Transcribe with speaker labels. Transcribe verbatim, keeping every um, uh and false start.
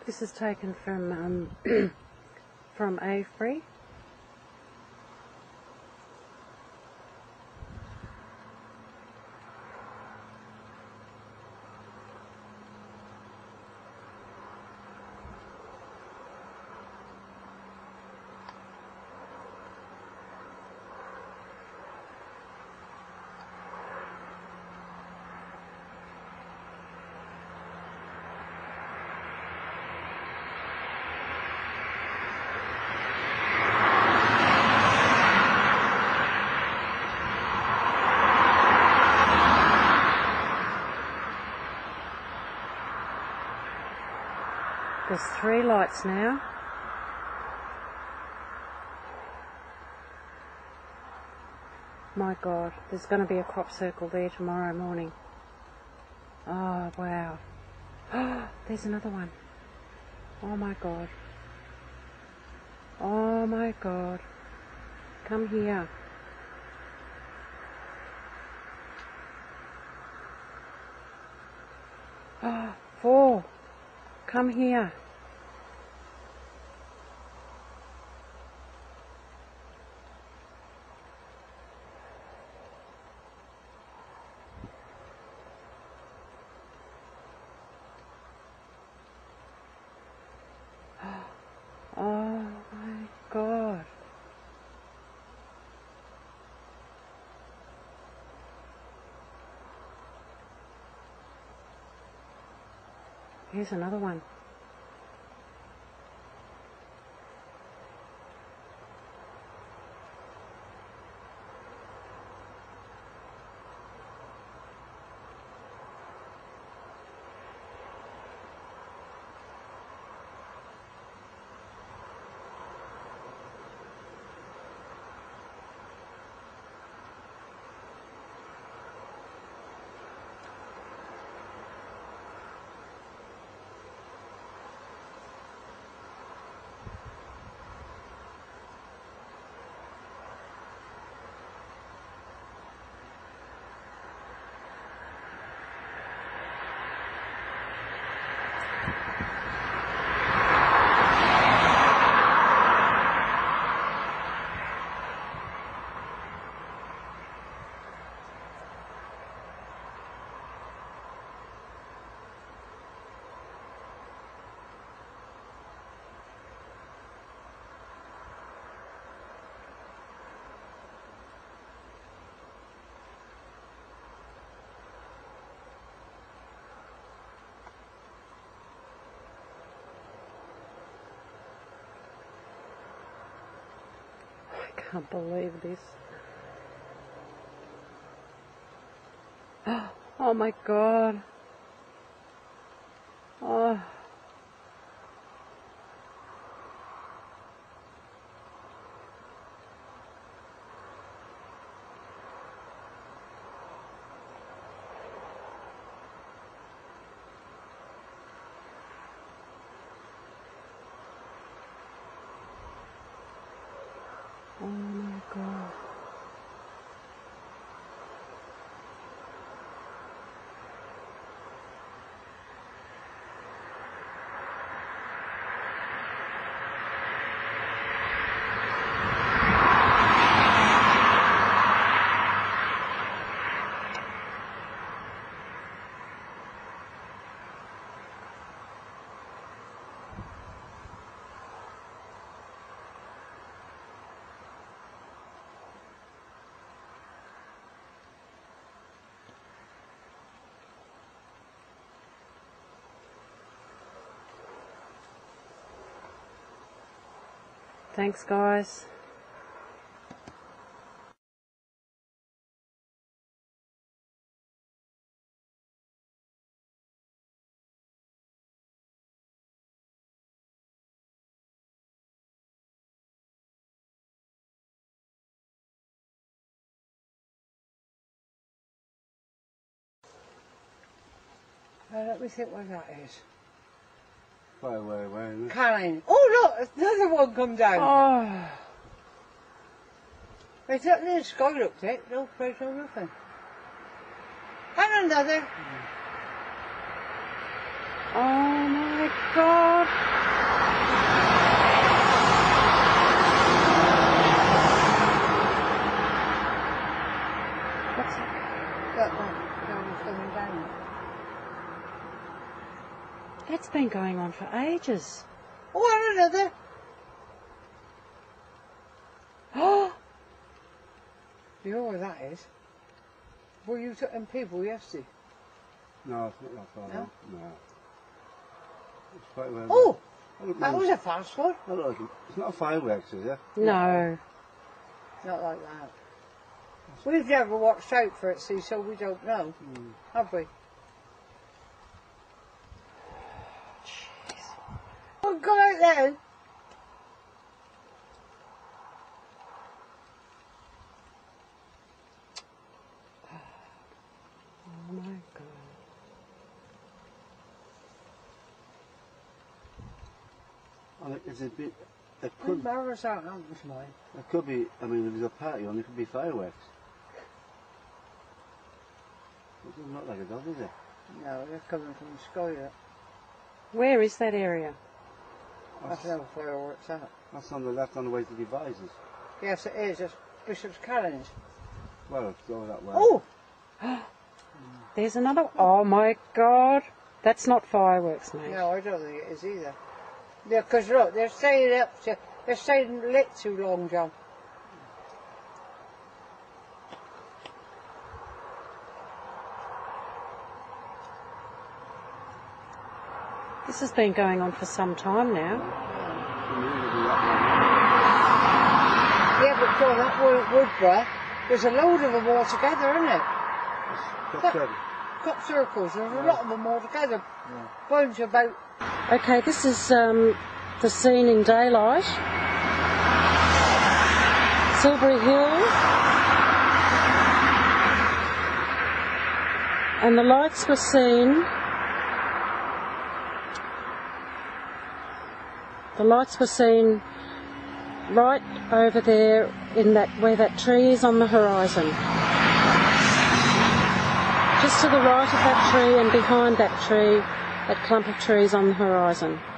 Speaker 1: This is taken from um, from Avebury. There's three lights now. My God, there's going to be a crop circle there tomorrow morning. Oh, wow. Oh, there's another one. Oh my God. Oh my God. Come here. Oh, four. Come here. Oh my God. Here's another one. I can't believe this. Oh my God. Oh. Oh my God. Thanks, guys.
Speaker 2: Uh, let me think what that is.
Speaker 3: Where, where, where?
Speaker 2: Caroline. Oh look, another one come down.
Speaker 1: Oh.
Speaker 2: It's up in the sky looked it. No place or nothing. And another.
Speaker 1: Oh my God. That's been going on for ages.
Speaker 2: Oh, and another.
Speaker 1: Oh,
Speaker 2: You know where that is? Where you took them people yesterday.
Speaker 3: No, it's not that far.
Speaker 2: No?
Speaker 3: No. no. It's quite well.
Speaker 2: Oh,
Speaker 3: Look,
Speaker 2: that
Speaker 3: man,
Speaker 2: was a fast one.
Speaker 3: look, look, it's not fireworks, is it?
Speaker 1: no.
Speaker 2: Not like that. We've never watched out for it, see, so we don't know,
Speaker 3: Mm.
Speaker 2: have we? Oh, go out there.
Speaker 1: Oh my God.
Speaker 3: And it, it's a bit. It
Speaker 2: Good
Speaker 3: could.
Speaker 2: marvellous out, that was mine.
Speaker 3: It could be. I mean, if there's a party on, it could be fireworks. It doesn't look like it does, is it?
Speaker 2: No, they're coming from the sky. Look.
Speaker 1: Where is that area?
Speaker 2: That's
Speaker 3: That's,
Speaker 2: no fireworks out.
Speaker 3: that's on the left, on the way to Devizes.
Speaker 2: Yes, it is. It's Bishop's Callens.
Speaker 3: Well, it's go that way.
Speaker 2: Oh,
Speaker 1: There's another. Oh my God. That's not fireworks, mate.
Speaker 2: no, I don't think it is either. Yeah, because look, they're staying up to, they're staying lit too long, John.
Speaker 1: This has been going on for some time now.
Speaker 2: Yeah, but John, that Wood- Woodborough, there's a load of them all together, isn't it?
Speaker 3: Got seven.
Speaker 2: Cut circles, there's a lot of them all together. Bunch about,
Speaker 1: Okay, this is um, the scene in daylight. Silbury Hill. And the lights were seen. The lights were seen right over there in that where that tree is on the horizon. Just to the right of that tree and behind that tree, that clump of trees on the horizon.